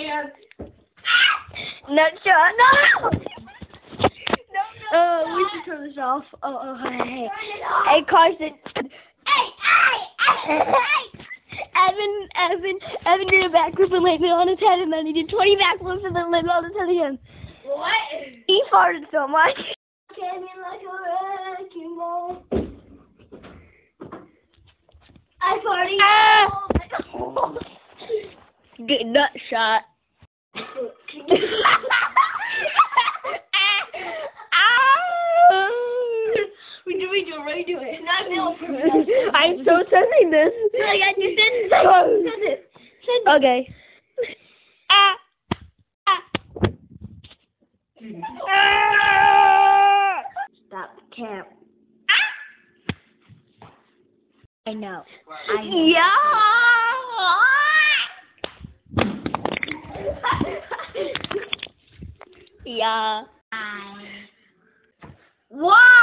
No, shut. No. We should turn this off. Hey. Hey, Carson. Hey. Evan did a backflip and landed on his head, and then he did 20 backflips and then landed on his head again. What? He farted so much. Canyon like a wrecking ball. I farted. Good nut shot. Redo it. I'm so sending this. Okay. Stop the camp. I know. Yeah. Yeah. Why?